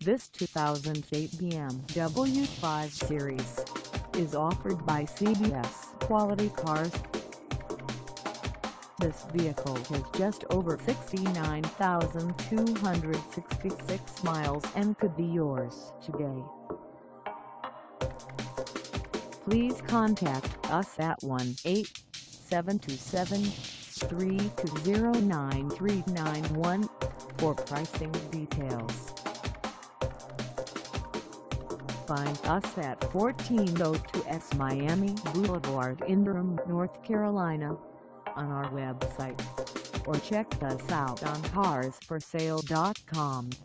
This 2008 BMW 5 Series is offered by CBS Quality Cars. This vehicle has just over 69,266 miles and could be yours today. Please contact us at 1-877-320-9391 for pricing details. Find us at 1402 S Miami Boulevard in Durham, North Carolina, on our website, or check us out on carsforsale.com.